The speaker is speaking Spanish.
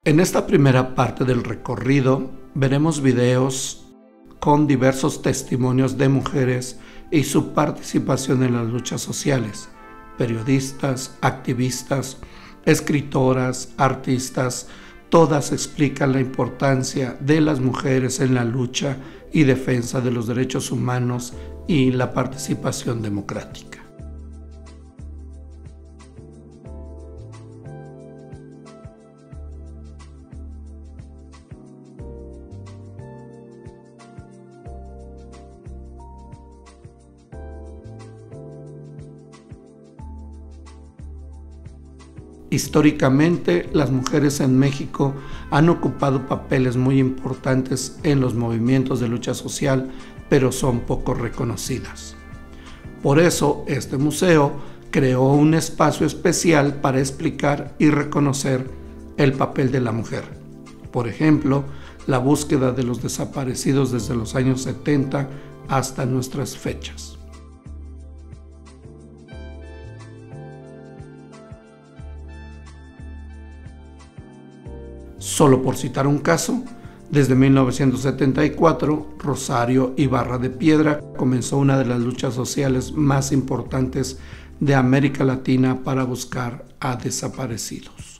En esta primera parte del recorrido veremos videos con diversos testimonios de mujeres y su participación en las luchas sociales, periodistas, activistas, escritoras, artistas. Todas explican la importancia de las mujeres en la lucha y defensa de los derechos humanos y la participación democrática. Históricamente, las mujeres en México han ocupado papeles muy importantes en los movimientos de lucha social, pero son poco reconocidas. Por eso, este museo creó un espacio especial para explicar y reconocer el papel de la mujer. Por ejemplo, la búsqueda de los desaparecidos desde los años 70 hasta nuestras fechas. Solo por citar un caso, desde 1974, Rosario Ibarra de Piedra comenzó una de las luchas sociales más importantes de América Latina para buscar a desaparecidos.